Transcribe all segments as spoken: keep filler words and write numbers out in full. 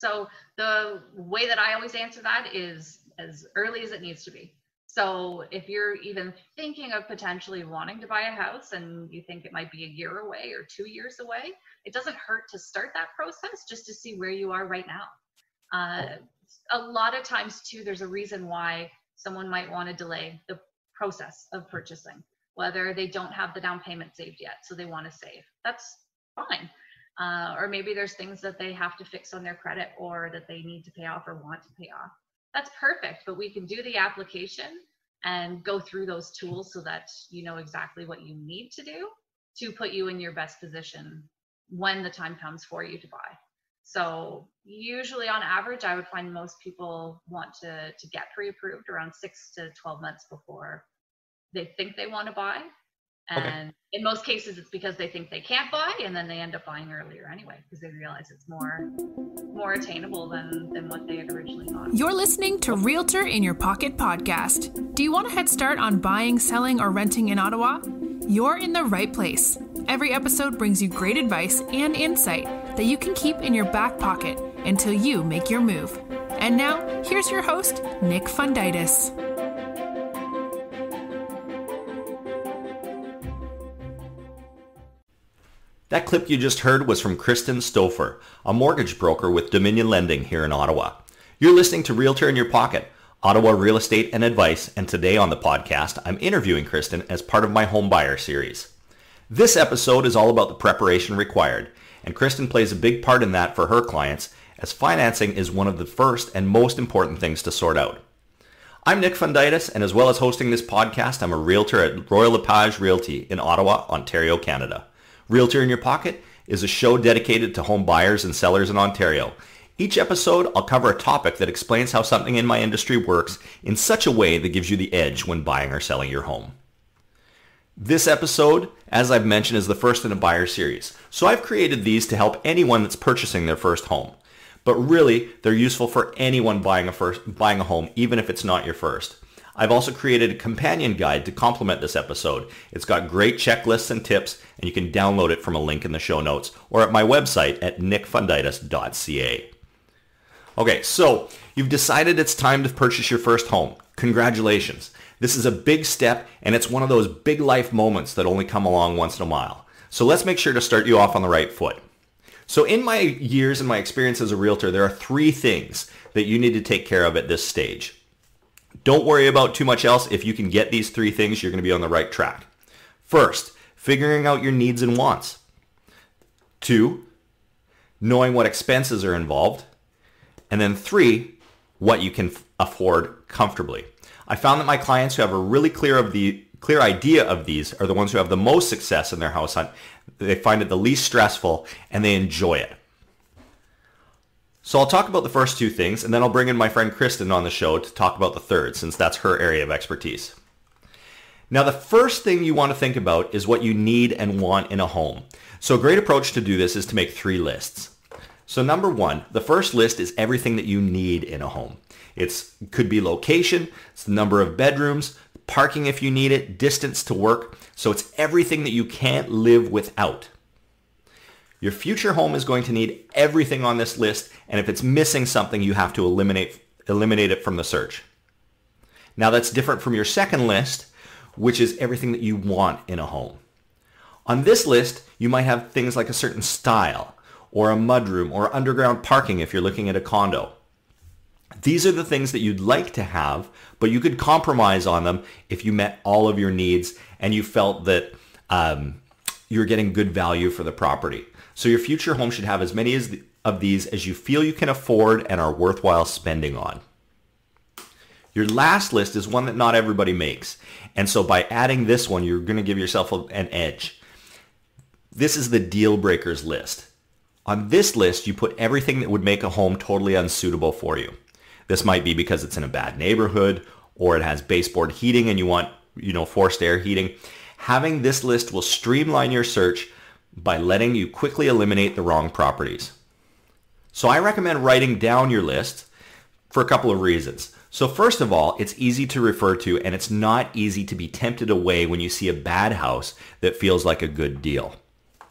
So the way that I always answer that is as early as it needs to be. So if you're even thinking of potentially wanting to buy a house and you think it might be a year away or two years away, it doesn't hurt to start that process just to see where you are right now. Uh, a lot of times too, there's a reason why someone might want to delay the process of purchasing, whether they don't have the down payment saved yet, so they want to save. That's fine. Uh, or maybe there's things that they have to fix on their credit or that they need to pay off or want to pay off. That's perfect, but we can do the application and go through those tools so that you know exactly what you need to do to put you in your best position when the time comes for you to buy. So usually on average, I would find most people want to, to get pre-approved around six to twelve months before they think they want to buy. And okay. in most cases, it's because they think they can't buy, and then they end up buying earlier anyway, because they realize it's more more attainable than, than what they had originally thought. You're listening to Realtor in Your Pocket podcast. Do you want a head start on buying, selling, or renting in Ottawa? You're in the right place. Every episode brings you great advice and insight that you can keep in your back pocket until you make your move. And now, here's your host, Nick Funditis. That clip you just heard was from Kristen Stouffer, a mortgage broker with Dominion Lending here in Ottawa. You're listening to Realtor in Your Pocket, Ottawa Real Estate and Advice, and today on the podcast, I'm interviewing Kristen as part of my Home Buyer series. This episode is all about the preparation required, and Kristen plays a big part in that for her clients, as financing is one of the first and most important things to sort out. I'm Nick Funditis, and as well as hosting this podcast, I'm a realtor at Royal LePage Realty in Ottawa, Ontario, Canada. Realtor in Your Pocket is a show dedicated to home buyers and sellers in Ontario. Each episode, I'll cover a topic that explains how something in my industry works in such a way that gives you the edge when buying or selling your home. This episode, as I've mentioned, is the first in a buyer series. So I've created these to help anyone that's purchasing their first home. But really, they're useful for anyone buying a first, buying a home, even if it's not your first. I've also created a companion guide to complement this episode. It's got great checklists and tips, and you can download it from a link in the show notes or at my website at nick funditis dot c a. Okay, so you've decided it's time to purchase your first home. Congratulations. This is a big step, and it's one of those big life moments that only come along once in a while. So let's make sure to start you off on the right foot. So in my years and my experience as a realtor, there are three things that you need to take care of at this stage. Don't worry about too much else. If you can get these three things, you're going to be on the right track. First, figuring out your needs and wants. Two, knowing what expenses are involved. And then three, what you can f- afford comfortably. I found that my clients who have a really clear of the clear idea of these are the ones who have the most success in their house hunt. They find it the least stressful and they enjoy it. So I'll talk about the first two things, and then I'll bring in my friend Kristen on the show to talk about the third, since that's her area of expertise. Now, the first thing you want to think about is what you need and want in a home. So a great approach to do this is to make three lists. So number one, the first list is everything that you need in a home. It could be location, it's the number of bedrooms, parking if you need it, distance to work. So it's everything that you can't live without. Your future home is going to need everything on this list, and if it's missing something, you have to eliminate eliminate it from the search. Now that's different from your second list, which is everything that you want in a home. On this list, you might have things like a certain style, or a mudroom, or underground parking if you're looking at a condo. These are the things that you'd like to have, but you could compromise on them if you met all of your needs and you felt that um, you're getting good value for the property. So your future home should have as many as the, of these as you feel you can afford and are worthwhile spending on. Your last list is one that not everybody makes. And so by adding this one, you're going to give yourself a, an edge. This is the deal breakers list. On this list, you put everything that would make a home totally unsuitable for you. This might be because it's in a bad neighborhood, or it has baseboard heating and you want, you know, forced air heating. Having this list will streamline your search by letting you quickly eliminate the wrong properties. So I recommend writing down your list for a couple of reasons. So first of all, it's easy to refer to, and it's not easy to be tempted away when you see a bad house that feels like a good deal.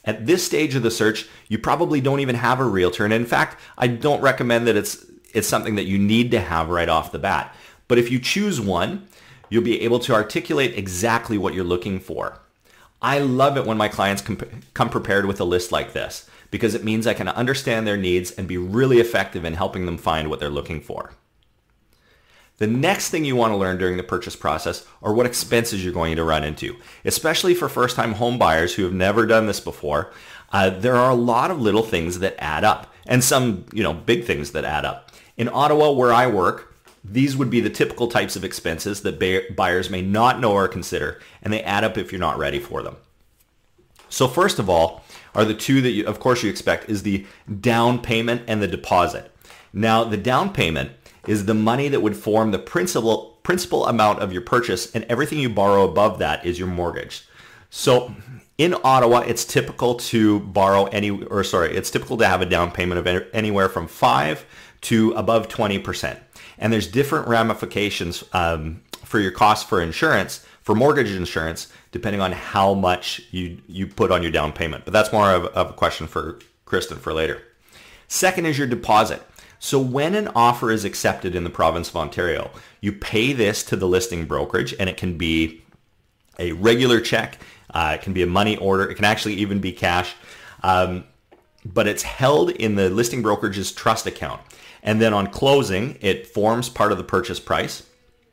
At this stage of the search, you probably don't even have a realtor. And in fact, I don't recommend that it's it's something that you need to have right off the bat. But if you choose one, you'll be able to articulate exactly what you're looking for. I love it when my clients come, come prepared with a list like this, because it means I can understand their needs and be really effective in helping them find what they're looking for. The next thing you want to learn during the purchase process are what expenses you're going to run into, especially for first-time home buyers who have never done this before. Uh, there are a lot of little things that add up, and some, you know, big things that add up. In Ottawa, where I work, these would be the typical types of expenses that buyers may not know or consider, and they add up if you're not ready for them. So first of all, are the two that you, of course you expect, is the down payment and the deposit. Now, the down payment is the money that would form the principal principal amount of your purchase, and everything you borrow above that is your mortgage. So in Ottawa, it's typical to borrow any, or sorry, it's typical to have a down payment of anywhere from five to above twenty percent. And there's different ramifications um, for your costs for insurance, for mortgage insurance, depending on how much you, you put on your down payment. But that's more of, of a question for Kristen for later. Second is your deposit. So when an offer is accepted in the province of Ontario, you pay this to the listing brokerage, and it can be a regular check, uh, it can be a money order, it can actually even be cash, um, but it's held in the listing brokerage's trust account. And then on closing, it forms part of the purchase price.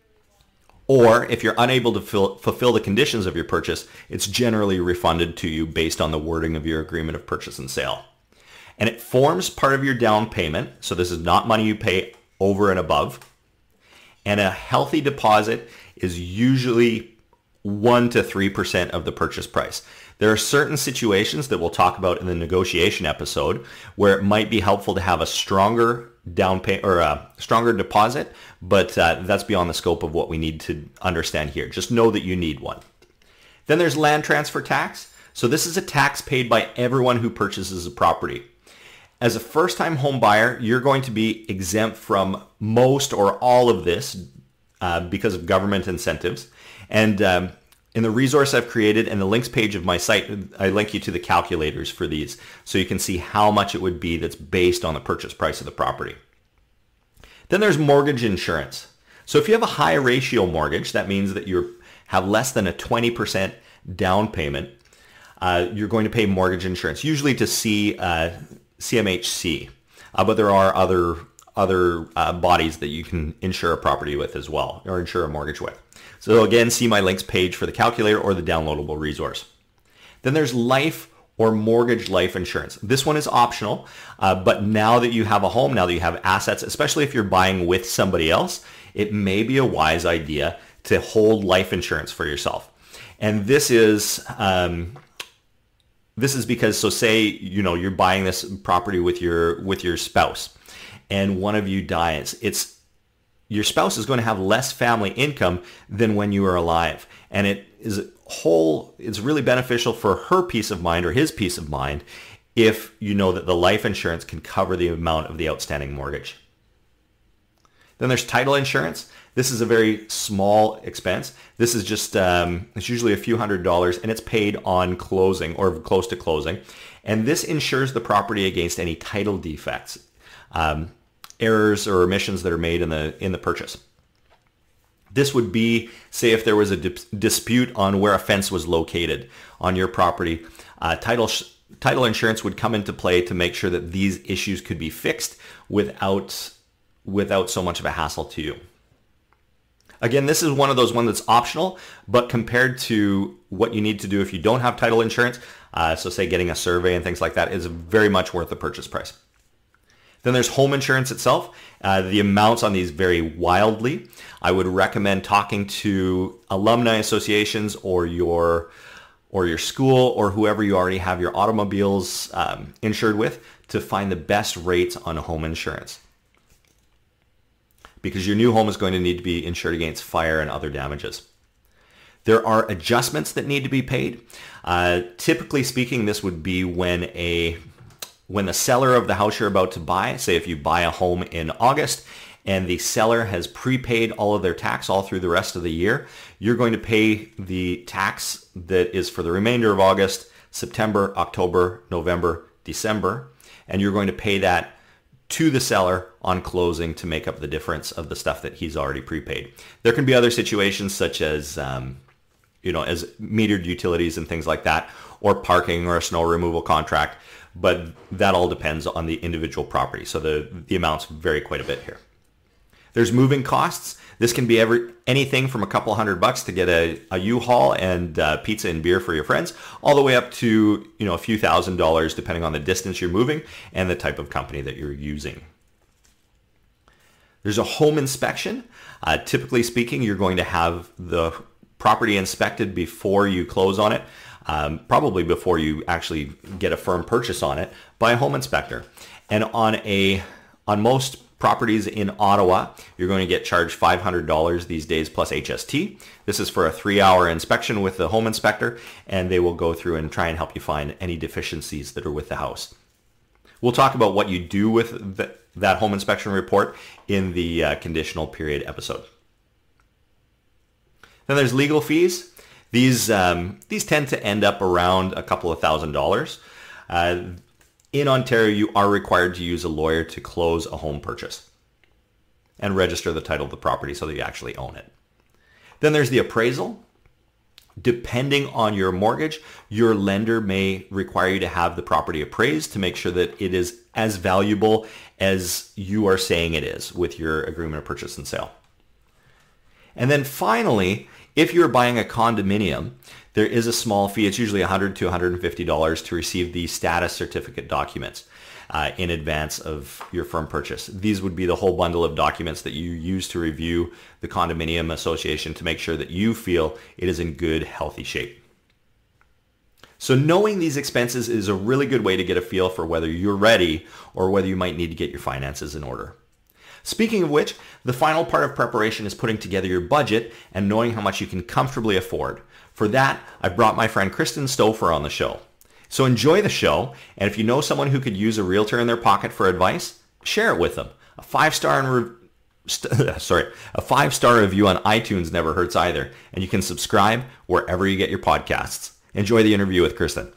Or if you're unable to fill, fulfill the conditions of your purchase, it's generally refunded to you based on the wording of your agreement of purchase and sale. And it forms part of your down payment. So this is not money you pay over and above. And a healthy deposit is usually one to three percent of the purchase price. There are certain situations that we'll talk about in the negotiation episode where it might be helpful to have a stronger down pay or a stronger deposit, but uh, that's beyond the scope of what we need to understand here. Just know that you need one. Then there's land transfer tax. So this is a tax paid by everyone who purchases a property. As a first-time home buyer, you're going to be exempt from most or all of this uh, because of government incentives. And um, in the resource I've created and the links page of my site, I link you to the calculators for these so you can see how much it would be that's based on the purchase price of the property. Then there's mortgage insurance. So if you have a high ratio mortgage, that means that you have less than a twenty percent down payment, uh, you're going to pay mortgage insurance, usually to C, uh, C M H C, uh, but there are other other uh, bodies that you can insure a property with as well, or insure a mortgage with. So again, see my links page for the calculator or the downloadable resource. Then there's life or mortgage life insurance. This one is optional, uh, but now that you have a home, now that you have assets, especially if you're buying with somebody else, it may be a wise idea to hold life insurance for yourself. And this is um, this is because, so say, you know, you're buying this property with your with your spouse, and one of you dies. It's your spouse is going to have less family income than when you were alive, and it is whole. It's really beneficial for her peace of mind or his peace of mind if you know that the life insurance can cover the amount of the outstanding mortgage. Then there's title insurance. This is a very small expense. This is just, um, it's usually a few hundred dollars, and it's paid on closing or close to closing. And this insures the property against any title defects, um, errors or omissions that are made in the in the purchase. This would be, say, if there was a di- dispute on where a fence was located on your property, uh, title sh- title insurance would come into play to make sure that these issues could be fixed without without so much of a hassle to you. Again, this is one of those ones that's optional, but compared to what you need to do if you don't have title insurance, uh, so say getting a survey and things like that, is very much worth the purchase price. Then there's home insurance itself. Uh, the amounts on these vary wildly. I would recommend talking to alumni associations or your or your school or whoever you already have your automobiles um, insured with to find the best rates on home insurance, because your new home is going to need to be insured against fire and other damages. There are adjustments that need to be paid. Uh, typically speaking, this would be when a when the seller of the house you're about to buy, say if you buy a home in August and the seller has prepaid all of their tax all through the rest of the year, you're going to pay the tax that is for the remainder of August, September, October, November, December, and you're going to pay that to the seller on closing to make up the difference of the stuff that he's already prepaid. There can be other situations such as, um, you know, as metered utilities and things like that, or parking or a snow removal contract, but that all depends on the individual property. So the, the amounts vary quite a bit here. There's moving costs. This can be every anything from a couple hundred bucks to get a, a U-Haul and uh, pizza and beer for your friends, all the way up to, you know, a few thousand dollars depending on the distance you're moving and the type of company that you're using. There's a home inspection. Uh, typically speaking, you're going to have the property inspected before you close on it, um, probably before you actually get a firm purchase on it by a home inspector. And on a on most properties in Ottawa, you're going to get charged five hundred dollars these days plus H S T. This is for a three-hour inspection with the home inspector, and they will go through and try and help you find any deficiencies that are with the house. We'll talk about what you do with the, that home inspection report in the uh, conditional period episode. Then there's legal fees. These um, these tend to end up around a couple of thousand dollars. Uh, In Ontario, you are required to use a lawyer to close a home purchase and register the title of the property so that you actually own it. Then there's the appraisal. Depending on your mortgage, your lender may require you to have the property appraised to make sure that it is as valuable as you are saying it is with your agreement of purchase and sale. And then finally, if you're buying a condominium, there is a small fee. It's usually one hundred dollars to one hundred fifty dollars to receive the status certificate documents uh, in advance of your firm purchase. These would be the whole bundle of documents that you use to review the condominium association to make sure that you feel it is in good, healthy shape. So knowing these expenses is a really good way to get a feel for whether you're ready or whether you might need to get your finances in order. Speaking of which, the final part of preparation is putting together your budget and knowing how much you can comfortably afford. For that, I brought my friend Kristen Stouffer on the show. So enjoy the show, and if you know someone who could use a realtor in their pocket for advice, share it with them. A five-star re- st- sorry, a five-star review on iTunes never hurts either, and you can subscribe wherever you get your podcasts. Enjoy the interview with Kristen.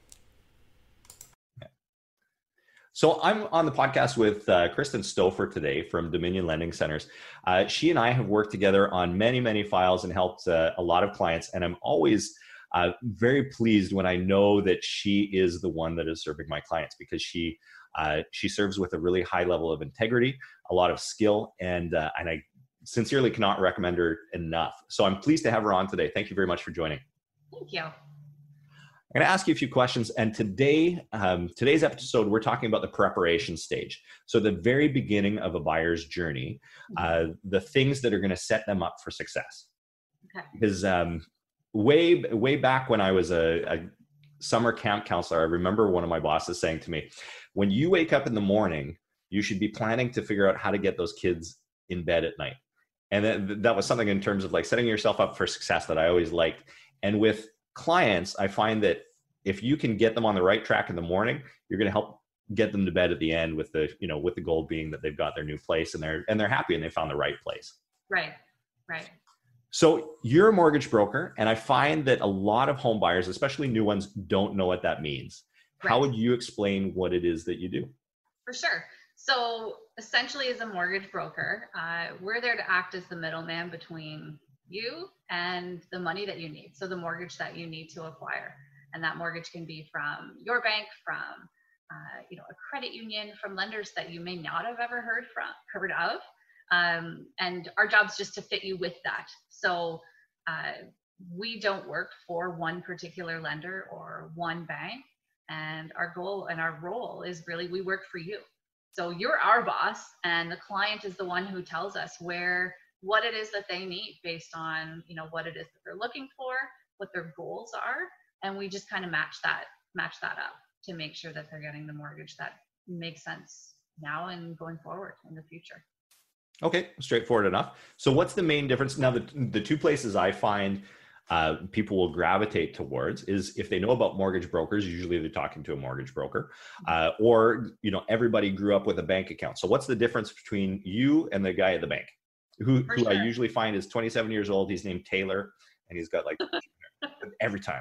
So I'm on the podcast with uh, Kristen Stouffer today from Dominion Lending Centers. Uh, she and I have worked together on many, many files and helped uh, a lot of clients. And I'm always uh, very pleased when I know that she is the one that is serving my clients, because she uh, she serves with a really high level of integrity, a lot of skill, and uh, and I sincerely cannot recommend her enough. So I'm pleased to have her on today. Thank you very much for joining. Thank you. I'm going to ask you a few questions, and today, um, today's episode, we're talking about the preparation stage. So the very beginning of a buyer's journey, uh, the things that are going to set them up for success. Okay. Because um, way, way back when I was a, a summer camp counselor, I remember one of my bosses saying to me, when you wake up in the morning, you should be planning to figure out how to get those kids in bed at night. And that, that was something in terms of like setting yourself up for success that I always liked. And with clients, I find that if you can get them on the right track in the morning, you're going to help get them to bed at the end with the, you know, with the goal being that they've got their new place and they're, and they're happy and they found the right place. Right. Right. So you're a mortgage broker, and I find that a lot of home buyers, especially new ones, don't know what that means. Right. How would you explain what it is that you do? For sure. So essentially, as a mortgage broker, uh, we're there to act as the middleman between you and the money that you need. So the mortgage that you need to acquire. And that mortgage can be from your bank, from uh, you know, a credit union, from lenders that you may not have ever heard from, heard of. Um, and our job is just to fit you with that. So uh, we don't work for one particular lender or one bank. And our goal and our role is really, we work for you. So you're our boss, and the client is the one who tells us where, what it is that they need based on, you know, what it is that they're looking for, what their goals are. And we just kind of match that, match that up to make sure that they're getting the mortgage that makes sense now and going forward in the future. Okay, straightforward enough. So what's the main difference? Now, the, the two places I find uh, people will gravitate towards is if they know about mortgage brokers, usually they're talking to a mortgage broker, uh, or, you know, everybody grew up with a bank account. So what's the difference between you and the guy at the bank, who, who sure. I usually find is twenty-seven years old. He's named Taylor, and he's got like every time.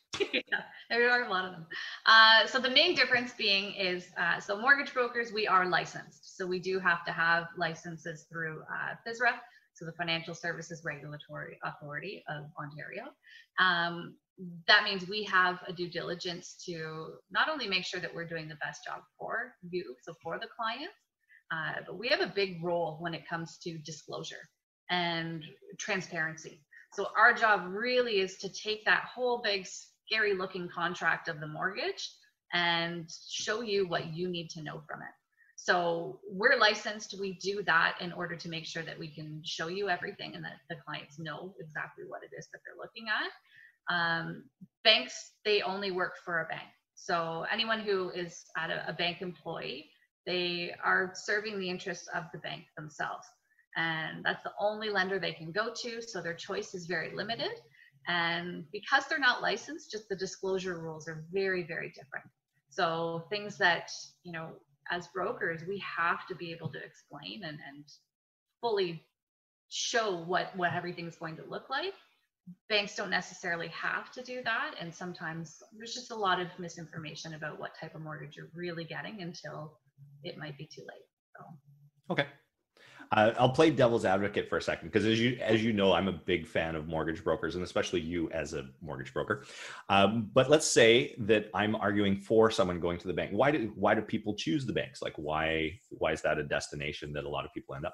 Yeah, there are a lot of them. Uh, so the main difference being is, uh, so mortgage brokers, we are licensed. So we do have to have licenses through uh, FSRA, so the Financial Services Regulatory Authority of Ontario. Um, that means we have a due diligence to not only make sure that we're doing the best job for you, so for the client, uh, but we have a big role when it comes to disclosure and transparency. So our job really is to take that whole big scary looking contract of the mortgage and show you what you need to know from it. So we're licensed, we do that in order to make sure that we can show you everything and that the clients know exactly what it is that they're looking at. Um, banks, they only work for a bank. So anyone who is at a, a bank employee, they are serving the interests of the bank themselves. And that's the only lender they can go to. So their choice is very limited. And because they're not licensed, just the disclosure rules are very, very different. So things that, you know, as brokers, we have to be able to explain and, and fully show what, what everything's going to look like. Banks don't necessarily have to do that. And sometimes there's just a lot of misinformation about what type of mortgage you're really getting until it might be too late. So. Okay. Uh, I'll play devil's advocate for a second, because as you as you know, I'm a big fan of mortgage brokers, and especially you as a mortgage broker. Um, but let's say that I'm arguing for someone going to the bank. Why do why do people choose the banks? Like, why why is that a destination that a lot of people end up?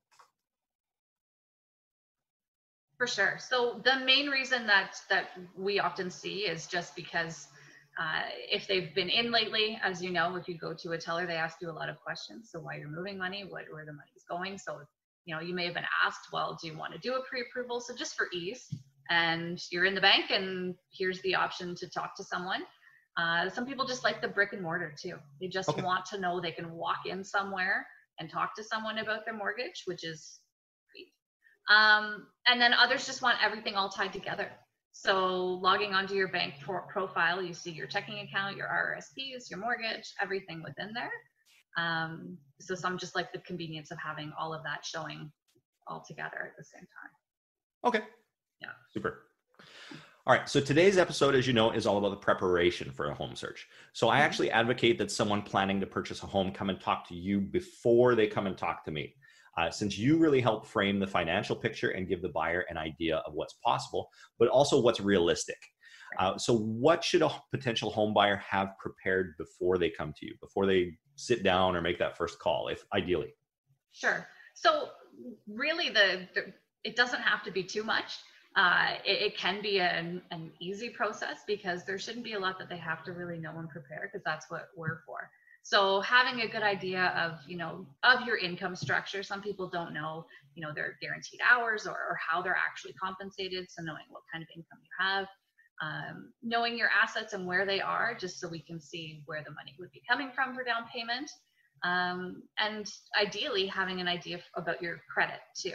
For sure. So the main reason that that we often see is just because uh, if they've been in lately, as you know, if you go to a teller, they ask you a lot of questions. So why you're moving money, what, where the money's going. So, you know, you may have been asked, well, do you want to do a pre-approval? So just for ease, and you're in the bank and here's the option to talk to someone. Uh, some people just like the brick and mortar too. They just okay. want to know they can walk in somewhere and talk to someone about their mortgage, which is great. Um, and then others just want everything all tied together. So logging onto your bank pro- profile, you see your checking account, your R R S Ps, your mortgage, everything within there. Um, so some just like the convenience of having all of that showing all together at the same time. Okay. Yeah. Super. All right. So today's episode, as you know, is all about the preparation for a home search. So I actually advocate that someone planning to purchase a home come and talk to you before they come and talk to me. Uh, since you really help frame the financial picture and give the buyer an idea of what's possible, but also what's realistic. Uh, so what should a potential home buyer have prepared before they come to you, before they sit down or make that first call, if ideally? Sure. So really the, the it doesn't have to be too much. Uh, it, it can be an, an easy process because there shouldn't be a lot that they have to really know and prepare, because that's what we're for. So having a good idea of, you know, of your income structure. Some people don't know, you know, their guaranteed hours or, or how they're actually compensated. So knowing what kind of income you have, um, knowing your assets and where they are, just so we can see where the money would be coming from for down payment. Um, and ideally having an idea about your credit too.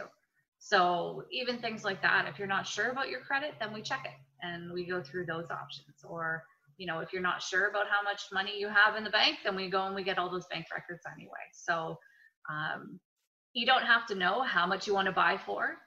So even things like that, if you're not sure about your credit, then we check it and we go through those options. Or, you know, if you're not sure about how much money you have in the bank, then we go and we get all those bank records anyway. So um, you don't have to know how much you want to buy for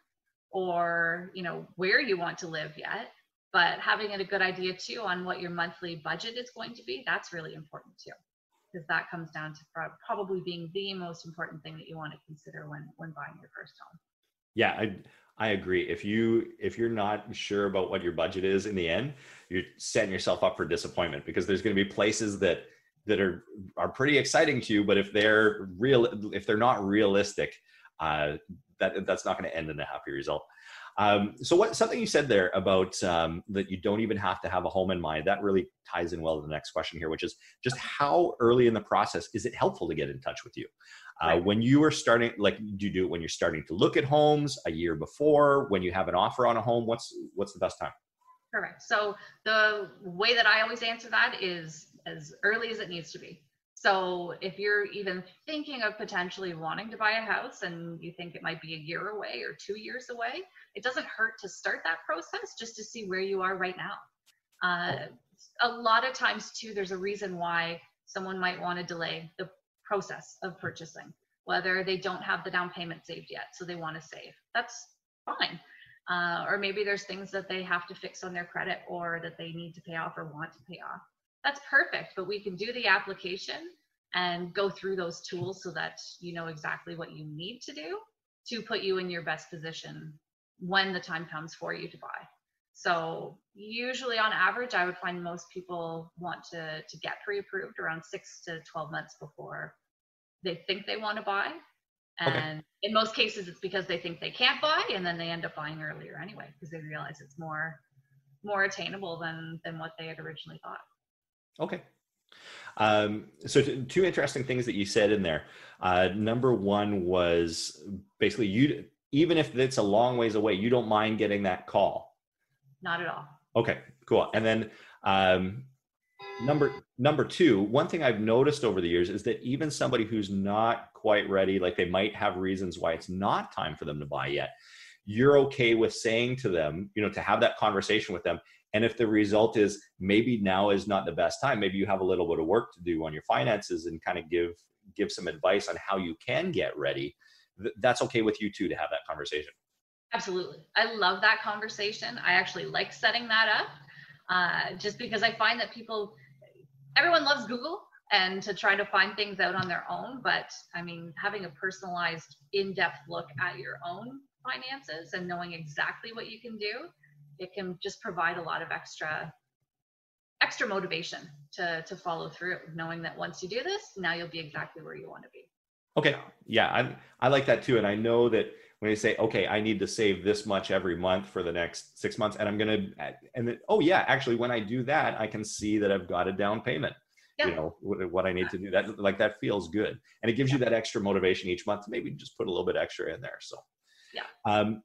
or, you know, where you want to live yet, but having a good idea too on what your monthly budget is going to be, that's really important too, because that comes down to probably being the most important thing that you want to consider when, when buying your first home. Yeah, I I agree. If you if you're not sure about what your budget is in the end, you're setting yourself up for disappointment, because there's going to be places that that are are pretty exciting to you, but if they're real if they're not realistic, uh, that that's not going to end in a happy result. Um, so what something you said there about um, that you don't even have to have a home in mind, that really ties in well to the next question here, which is just how early in the process is it helpful to get in touch with you? Uh, right. When you are starting, like, do you do it when you're starting to look at homes, a year before, when you have an offer on a home? What's what's the best time? Correct. So the way that I always answer that is as early as it needs to be. So if you're even thinking of potentially wanting to buy a house and you think it might be a year away or two years away, it doesn't hurt to start that process just to see where you are right now. Uh, a lot of times too, there's a reason why someone might want to delay the process of purchasing, whether they don't have the down payment saved yet, so they want to save. That's fine. Uh, or maybe there's things that they have to fix on their credit or that they need to pay off or want to pay off. That's perfect, but we can do the application and go through those tools so that you know exactly what you need to do to put you in your best position when the time comes for you to buy. So usually on average, I would find most people want to, to get pre-approved around six to twelve months before they think they want to buy. And okay. in most cases, it's because they think they can't buy, and then they end up buying earlier anyway, because they realize it's more more attainable than than what they had originally thought. Okay. Um, so t- two interesting things that you said in there. Uh, number one was basically you, even if it's a long ways away, you don't mind getting that call. Not at all. Okay, cool. And then um, number number two, one thing I've noticed over the years is that even somebody who's not quite ready, like they might have reasons why it's not time for them to buy yet, you're okay with saying to them, you know, to have that conversation with them. And if the result is maybe now is not the best time, maybe you have a little bit of work to do on your finances and kind of give give some advice on how you can get ready, th- that's okay with you too to have that conversation. Absolutely. I love that conversation. I actually like setting that up uh, just because I find that people, everyone loves Google and to try to find things out on their own. But I mean, having a personalized, in-depth look at your own finances and knowing exactly what you can do, it can just provide a lot of extra extra motivation to to follow through, knowing that once you do this, now you'll be exactly where you want to be. Okay. Yeah, I I like that too. And I know that when you say, okay, I need to save this much every month for the next six months, and I'm going to, and then, oh yeah, actually when I do that, I can see that I've got a down payment. Yeah. You know, what, what I need to do, that like that feels good. And it gives yeah. you that extra motivation each month to maybe just put a little bit extra in there. So yeah. Um,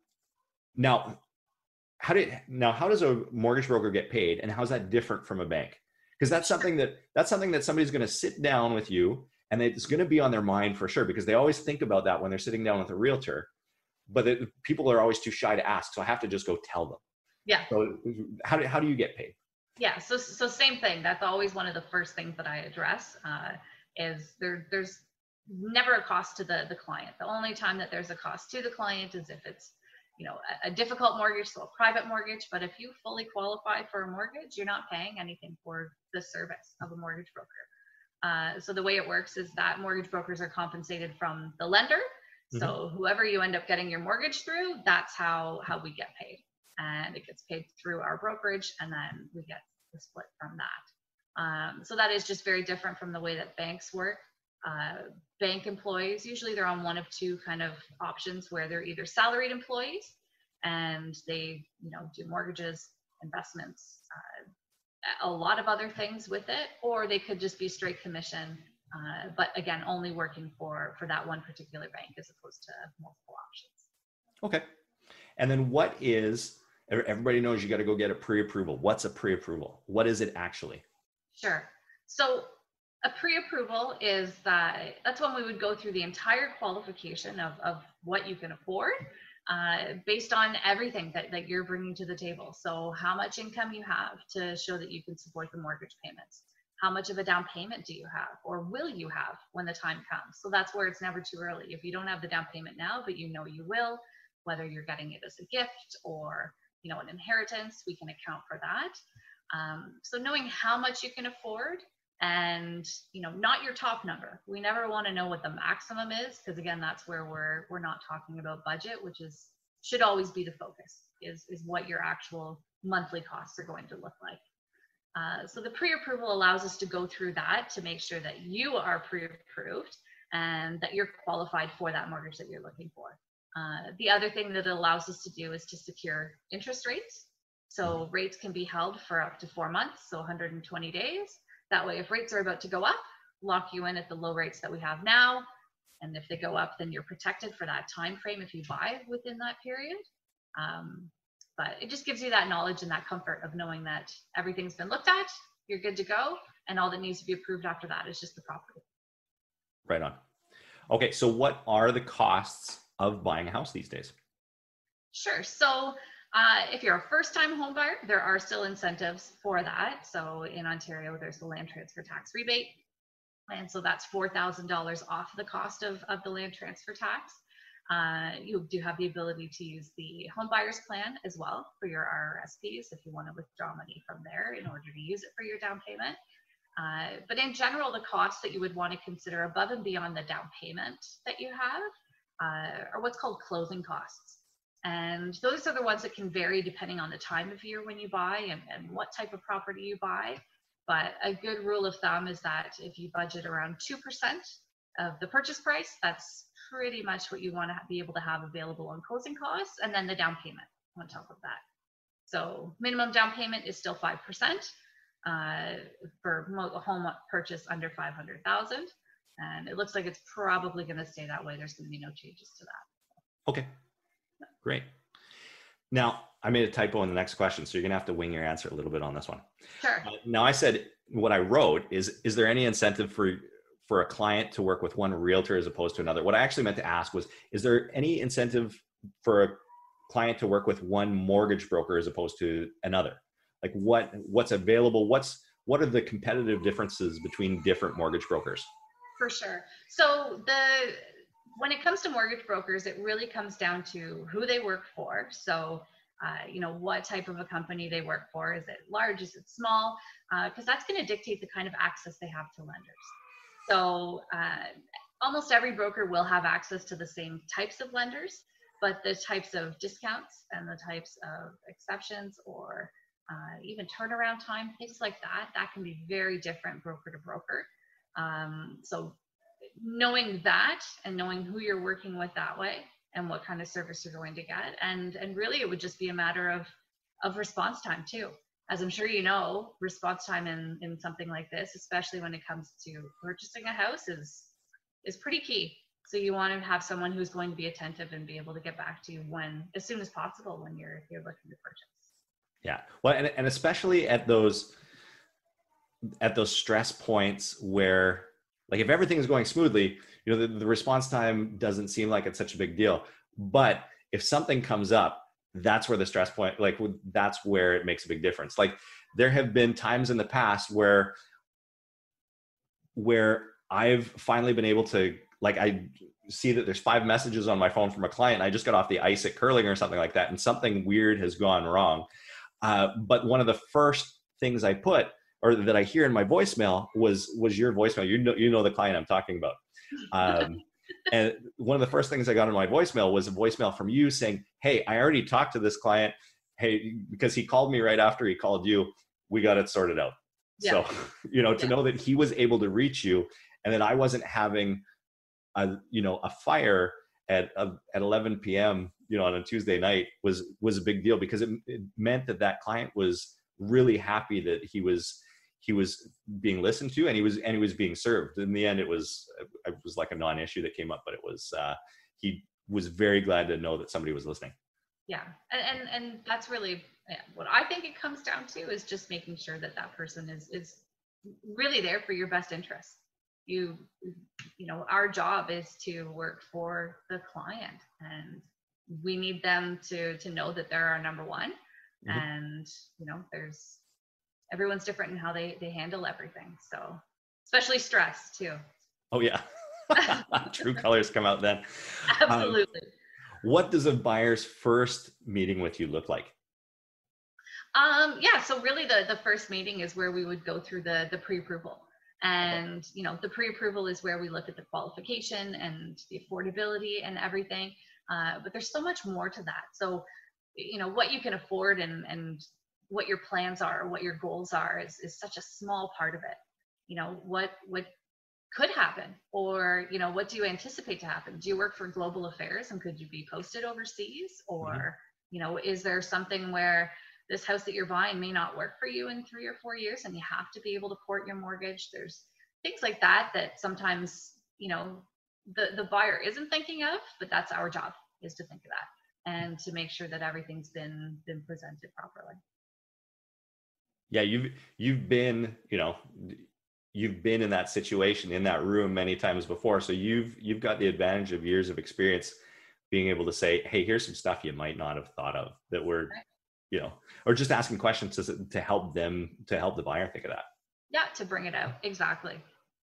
now, how did now how does a mortgage broker get paid, and how's that different from a bank? Because that's something that that's something that somebody's going to sit down with you, and it's going to be on their mind for sure, because they always think about that when they're sitting down with a realtor, but it, people are always too shy to ask, so I have to just go tell them. Yeah. So how do how do you get paid? Yeah. So so same thing. That's always one of the first things that I address. Uh, is there there's never a cost to the the client. The only time that there's a cost to the client is if it's, you know, a, a difficult mortgage, so a private mortgage. But if you fully qualify for a mortgage, you're not paying anything for the service of a mortgage broker. Uh, so the way it works is that mortgage brokers are compensated from the lender. Mm-hmm. So whoever you end up getting your mortgage through, that's how how we get paid, and it gets paid through our brokerage, and then we get the split from that. Um, so that is just very different from the way that banks work. Uh, bank employees, usually they're on one of two kind of options, where they're either salaried employees and they, you know, do mortgages, investments, uh, a lot of other things with it, or they could just be straight commission, uh, but again, only working for, for that one particular bank as opposed to multiple options. Okay. And then what is, everybody knows you got to go get a pre-approval. What's a pre-approval? What is it actually? Sure. So a pre-approval is that that's when we would go through the entire qualification of, of what you can afford, uh, based on everything that, that you're bringing to the table. So how much income you have to show that you can support the mortgage payments. How much of a down payment do you have, or will you have when the time comes? So that's where it's never too early. If you don't have the down payment now, but you know you will, whether you're getting it as a gift or, you know, an inheritance, we can account for that. Um, so knowing how much you can afford, and, you know, not your top number. We never want to know what the maximum is, because again, that's where we're we're not talking about budget, which is should always be the focus, is is what your actual monthly costs are going to look like. Uh, so the pre-approval allows us to go through that to make sure that you are pre-approved and that you're qualified for that mortgage that you're looking for. Uh, the other thing that it allows us to do is to secure interest rates. So rates can be held for up to four months, so one hundred twenty days. That way, if rates are about to go up, lock you in at the low rates that we have now. And if they go up, then you're protected for that time frame if you buy within that period. Um, but it just gives you that knowledge and that comfort of knowing that everything's been looked at, you're good to go, and all that needs to be approved after that is just the property. Right on. Okay, so what are the costs of buying a house these days? Sure. So Uh, if you're a first-time home buyer, there are still incentives for that. So in Ontario, there's the land transfer tax rebate. And so that's four thousand dollars off the cost of, of the land transfer tax. Uh, you do have the ability to use the home buyer's plan as well for your R R S Ps if you want to withdraw money from there in order to use it for your down payment. Uh, but in general, the costs that you would want to consider above and beyond the down payment that you have uh, are what's called closing costs. And those are the ones that can vary depending on the time of year when you buy and, and what type of property you buy. But a good rule of thumb is that if you budget around two percent of the purchase price, that's pretty much what you want to be able to have available on closing costs, and then the down payment on top of that. So minimum down payment is still five percent uh, for a home purchase under five hundred thousand. And it looks like it's probably going to stay that way. There's going to be no changes to that. Okay, great. Now, I made a typo in the next question, so you're going to have to wing your answer a little bit on this one. Sure. Uh, now, I said what I wrote is, is there any incentive for for a client to work with one realtor as opposed to another? What I actually meant to ask was, is there any incentive for a client to work with one mortgage broker as opposed to another? Like what what's available? What's what are the competitive differences between different mortgage brokers? For sure. So the when it comes to mortgage brokers, it really comes down to who they work for. So, uh, you know, what type of a company they work for. Is it large? Is it small? Because uh, that's going to dictate the kind of access they have to lenders. So uh, almost every broker will have access to the same types of lenders, but the types of discounts and the types of exceptions or uh, even turnaround time, things like that, that can be very different broker to broker. Um, so knowing that and knowing who you're working with that way and what kind of service you're going to get. And, and really it would just be a matter of, of response time too. As I'm sure you know, response time in, in something like this, especially when it comes to purchasing a house, is, is pretty key. So you want to have someone who's going to be attentive and be able to get back to you when, as soon as possible when you're, you're looking to purchase. Yeah. Well, and, and especially at those, at those stress points where, like, if everything is going smoothly, you know, the, the response time doesn't seem like it's such a big deal. But if something comes up, that's where the stress point, like that's where it makes a big difference. Like there have been times in the past where, where I've finally been able to, like, I see that there's five messages on my phone from a client. I just got off the ice at curling or something like that, and something weird has gone wrong. Uh, but one of the first things I put, or that I hear in my voicemail was, was your voicemail. You know, you know the client I'm talking about. Um, And one of the first things I got in my voicemail was a voicemail from you saying, hey, I already talked to this client. Hey, because he called me right after he called you, we got it sorted out. Yeah. So, you know, to yeah. know that he was able to reach you and that I wasn't having a, you know, a fire at, uh, at eleven p.m., you know, on a Tuesday night was, was a big deal, because it, it meant that that client was really happy that he was, he was being listened to and he was, and he was being served. In the end, it was, it was like a non-issue that came up, but it was, uh, he was very glad to know that somebody was listening. Yeah. And, and, and that's really yeah, what I think it comes down to, is just making sure that that person is, is really there for your best interest. You, you know, our job is to work for the client, and we need them to, to know that they're our number one. Mm-hmm. And, you know, there's, everyone's different in how they, they handle everything. So especially stress too. Oh yeah. True colors come out then. Absolutely. Um, what does a buyer's first meeting with you look like? Um, yeah. So really the, the first meeting is where we would go through the, the pre-approval. And, okay. you know, the pre-approval is where we look at the qualification and the affordability and everything. Uh, but there's so much more to that. So, you know, what you can afford and, and what your plans are, what your goals are is, is such a small part of it. You know, what, what could happen, or, you know, what do you anticipate to happen? Do you work for global affairs and could you be posted overseas? Or, mm-hmm. you know, is there something where this house that you're buying may not work for you in three or four years and you have to be able to port your mortgage? There's things like that that sometimes, you know, the, the buyer isn't thinking of, but that's our job, is to think of that and to make sure that everything's been, been presented properly. Yeah, you've, you've been, you know, you've been in that situation, in that room many times before. So you've, you've got the advantage of years of experience being able to say, hey, here's some stuff you might not have thought of that we're, right. you know, or just asking questions to, to help them, to help the buyer think of that. Yeah, to bring it out. Exactly.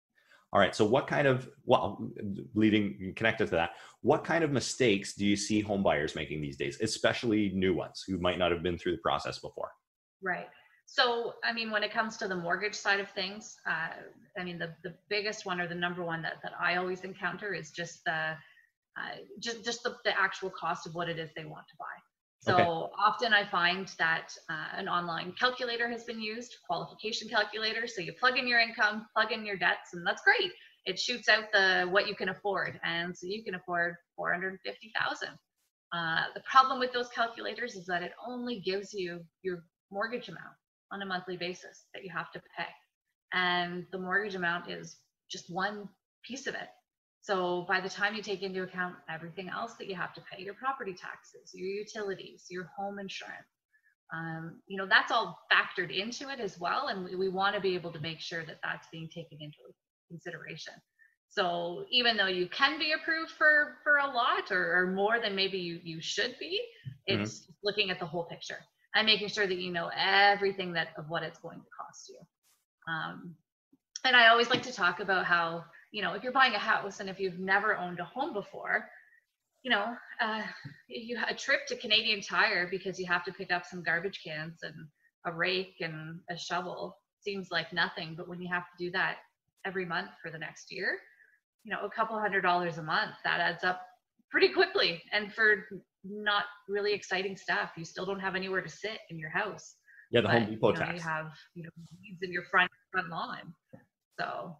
All right. So what kind of, well, leading, connected to that, what kind of mistakes do you see home buyers making these days, especially new ones who might not have been through the process before? Right. So, I mean, when it comes to the mortgage side of things, uh, I mean, the, the biggest one or the number one that, that I always encounter is just the, uh, just, just the, the actual cost of what it is they want to buy. So Okay. often I find that uh, an online calculator has been used, qualification calculator. So you plug in your income, plug in your debts, and that's great. It shoots out the what you can afford, and so you can afford four hundred fifty thousand. Uh, the problem with those calculators is that it only gives you your mortgage amount on a monthly basis that you have to pay, and the mortgage amount is just one piece of it. So by the time you take into account everything else that you have to pay, your property taxes, your utilities, your home insurance, um, you know, that's all factored into it as well. And we, we want to be able to make sure that that's being taken into consideration. So even though you can be approved for, for a lot or, or more than maybe you, you should be, it's mm-hmm. looking at the whole picture and making sure that you know everything that of what it's going to cost you. Um, and I always like to talk about how, you know, if you're buying a house and if you've never owned a home before, you know, uh, you a trip to Canadian Tire because you have to pick up some garbage cans and a rake and a shovel seems like nothing. But when you have to do that every month for the next year, you know, a couple hundred dollars a month, that adds up pretty quickly. And for not really exciting stuff, you still don't have anywhere to sit in your house. Yeah, the but, Home Depot you know, tax. You have, you know, weeds in your front front lawn. So.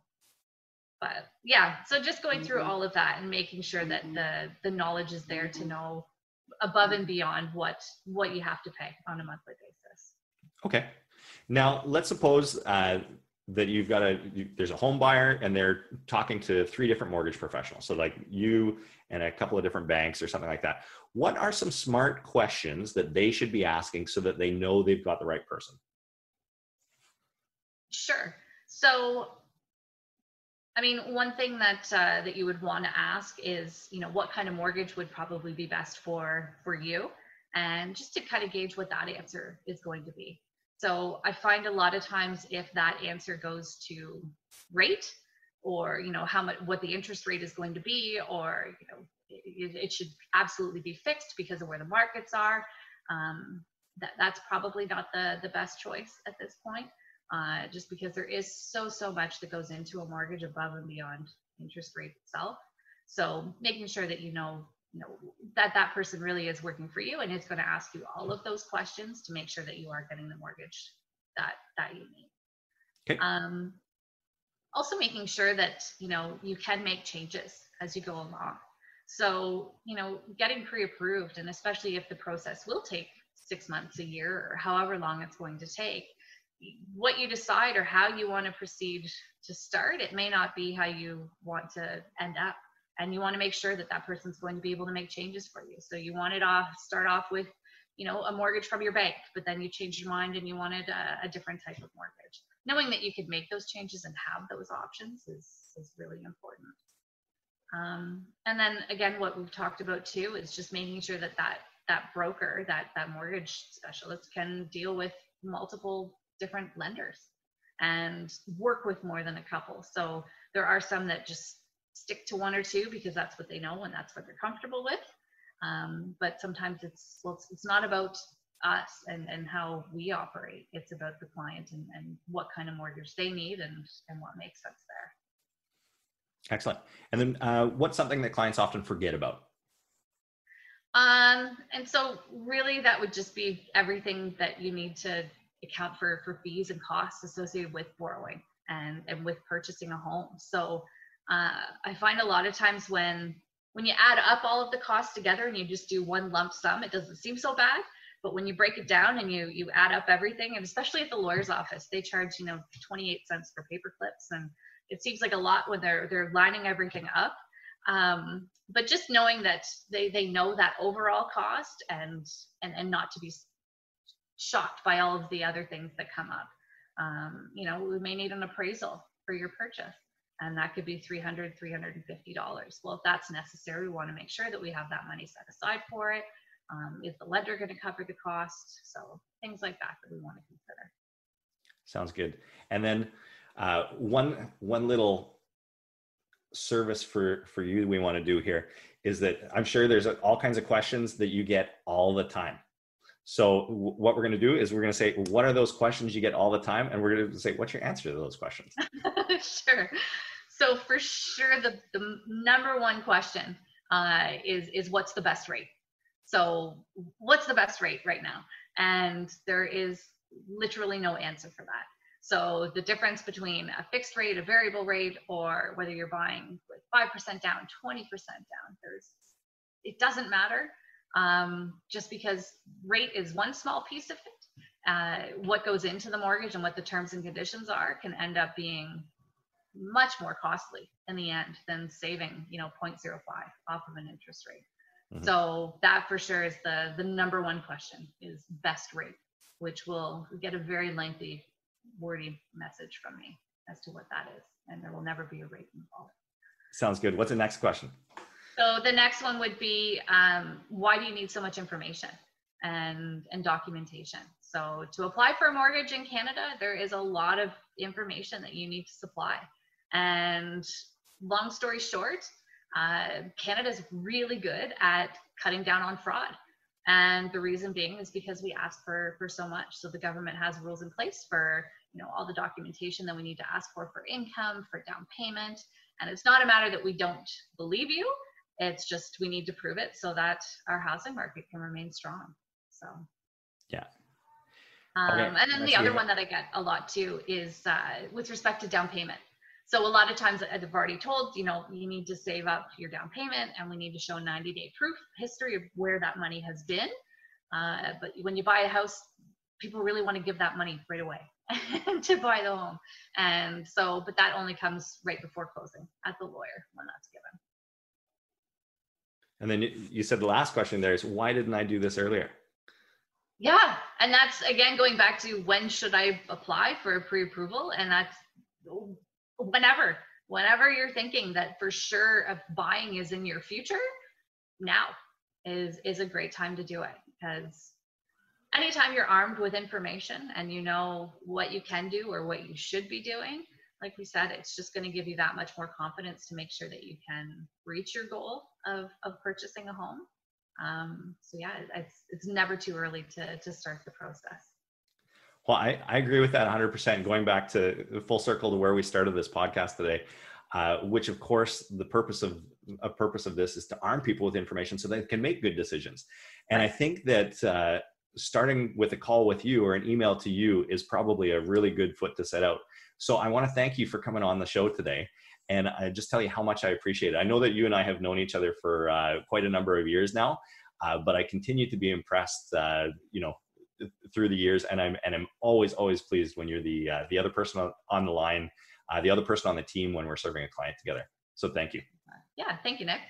But yeah, so just going through all of that and making sure that the the knowledge is there to know above and beyond what what you have to pay on a monthly basis. Okay. Now let's suppose uh, that you've got a you, there's a home buyer and they're talking to three different mortgage professionals. So like you and a couple of different banks or something like that. What are some smart questions that they should be asking so that they know they've got the right person? Sure. So I mean, one thing that uh, that you would want to ask is, you know, what kind of mortgage would probably be best for for you, and just to kind of gauge what that answer is going to be. So I find a lot of times if that answer goes to rate, or you know how much what the interest rate is going to be, or you know it, it should absolutely be fixed because of where the markets are. Um, that that's probably not the the best choice at this point. Uh, just because there is so, so much that goes into a mortgage above and beyond interest rate itself. So making sure that you know, you know, that that person really is working for you and is going to ask you all of those questions to make sure that you are getting the mortgage that, that you need. Okay. Um, also making sure that, you know, you can make changes as you go along. So, you know, getting pre-approved, and especially if the process will take six months, a year, or however long it's going to take, what you decide or how you want to proceed to start, it may not be how you want to end up. And you want to make sure that that person's going to be able to make changes for you. So you wanted off, start off with, you know, a mortgage from your bank, but then you changed your mind and you wanted a, a different type of mortgage. Knowing that you could make those changes and have those options is, is really important. Um, and then again, what we've talked about too is just making sure that that, that broker, that, that mortgage specialist can deal with multiple different lenders and work with more than a couple. So there are some that just stick to one or two because that's what they know and that's what they're comfortable with. Um, but sometimes it's, well, it's, it's not about us and, and how we operate. It's about the client and, and what kind of mortgage they need and, and what makes sense there. Excellent. And then uh, what's something that clients often forget about? Um, and so really that would just be everything that you need to account for for fees and costs associated with borrowing and and with purchasing a home. So uh, I find a lot of times when when you add up all of the costs together and you just do one lump sum, it doesn't seem so bad. But when you break it down and you you add up everything, and especially at the lawyer's office, they charge you know twenty-eight cents for paper clips, and it seems like a lot when they're they're lining everything up. Um, but just knowing that they they know that overall cost and and and not to be shocked by all of the other things that come up. Um, you know, we may need an appraisal for your purchase, and that could be three hundred dollars, three hundred fifty dollars. Well, if that's necessary, we want to make sure that we have that money set aside for it. Um, is the lender going to cover the cost? So things like that that we want to consider. Sounds good. And then uh, one one little service for, for you we want to do here is that I'm sure there's all kinds of questions that you get all the time. So w- what we're going to do is we're going to say, what are those questions you get all the time? And we're going to say, what's your answer to those questions? Sure. So for sure, the, the number one question uh, is, is what's the best rate? So what's the best rate right now? And there is literally no answer for that. So the difference between a fixed rate, a variable rate, or whether you're buying with five percent down, twenty percent down, there's, it doesn't matter. Um, just because rate is one small piece of it. Uh, what goes into the mortgage and what the terms and conditions are can end up being much more costly in the end than saving, you know, zero point zero five off of an interest rate. Mm-hmm. So that for sure is the, the number one question is best rate, which will get a very lengthy, wordy message from me as to what that is. And there will never be a rate involved. Sounds good. What's the next question? So the next one would be, um, why do you need so much information and, and documentation? So to apply for a mortgage in Canada, there is a lot of information that you need to supply. And long story short, uh, Canada is really good at cutting down on fraud. And the reason being is because we ask for, for so much. So the government has rules in place for, you know, all the documentation that we need to ask for, for income, for down payment. And it's not a matter that we don't believe you. It's just we need to prove it so that our housing market can remain strong. So, yeah. Um, okay. And then That's the other good. one that I get a lot too is uh, with respect to down payment. So a lot of times I've already told, you know, you need to save up your down payment and we need to show ninety day proof history of where that money has been. Uh, but when you buy a house, people really want to give that money right away to buy the home. And so, but that only comes right before closing at the lawyer when that's given. And then you said the last question there is, why didn't I do this earlier? Yeah. And that's, again, going back to when should I apply for a pre-approval? And that's whenever, whenever you're thinking that for sure of buying is in your future, now is, is a great time to do it. Because anytime you're armed with information and you know what you can do or what you should be doing, like we said, it's just going to give you that much more confidence to make sure that you can reach your goal of, of purchasing a home. Um, so yeah, it's, it's never too early to, to start the process. Well, I, I agree with that one hundred percent. Going back to full circle to where we started this podcast today, uh, which of course the purpose of a purpose of this is to arm people with information so they can make good decisions. And I think that uh, starting with a call with you or an email to you is probably a really good foot to set out. So I want to thank you for coming on the show today. And I just tell you how much I appreciate it. I know that you and I have known each other for uh, quite a number of years now, uh, but I continue to be impressed, uh, you know, through the years. And I'm, and I'm always, always pleased when you're the, uh, the other person on, on the line, uh, the other person on the team when we're serving a client together. So thank you. Yeah. Thank you, Nick.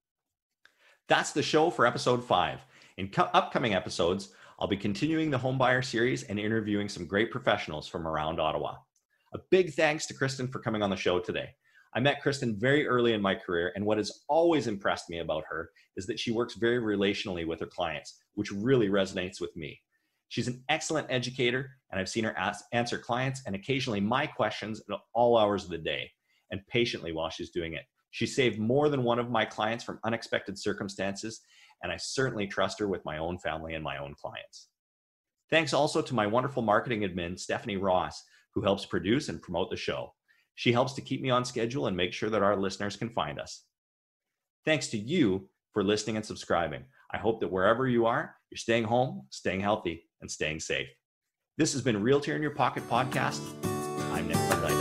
That's the show for episode five. In co- upcoming episodes, I'll be continuing the Homebuyer series and interviewing some great professionals from around Ottawa. A big thanks to Kristen for coming on the show today. I met Kristen very early in my career, and what has always impressed me about her is that she works very relationally with her clients, which really resonates with me. She's an excellent educator, and I've seen her ask, answer clients and occasionally my questions at all hours of the day, and patiently while she's doing it. She saved more than one of my clients from unexpected circumstances, and I certainly trust her with my own family and my own clients. Thanks also to my wonderful marketing admin, Stephanie Ross, who helps produce and promote the show. She helps to keep me on schedule and make sure that our listeners can find us. Thanks to you for listening and subscribing. I hope that wherever you are, you're staying home, staying healthy, and staying safe. This has been Realtor in Your Pocket podcast. I'm Nick Van Dyke.